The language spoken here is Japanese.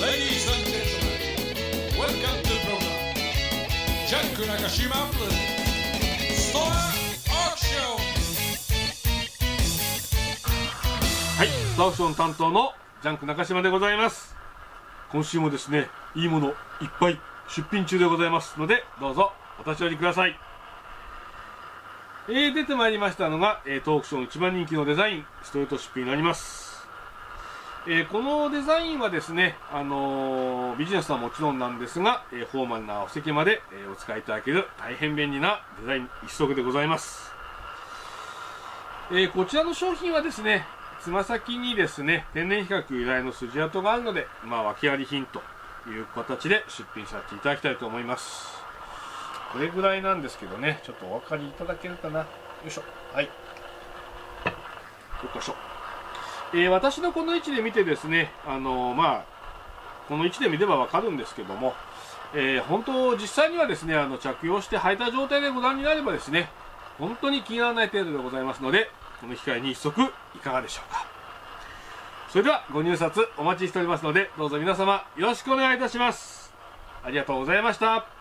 Ladies and gentlemen, welcome to the program. ジャンク中島プレゼンツストアオークション。 はい、ストアオークション担当のジャンク中島でございます。今週もですね、いいものいっぱい出品中でございますので、どうぞお立ち寄りください。出てまいりましたのが、当オークション一番人気のデザインストレート出品になります。このデザインはですね、ビジネスはもちろんなんですが、フォーマルなお席まで、お使いいただける大変便利なデザイン一足でございます。こちらの商品はですね、つま先にですね、天然比較由来の筋跡があるので、訳あり品という形で出品させていただきたいと思います。これぐらいなんですけどね、ちょっとお分かりいただけるかな。よいしょ。はい。よっしょ。私のこの位置で見てですね、この位置で見ればわかるんですけども、本当実際にはですね、着用して履いた状態でご覧になればですね、本当に気にならない程度でございますので、この機会に一足いかがでしょうか。それではご入札お待ちしておりますので、どうぞ皆様よろしくお願いいたします。ありがとうございました。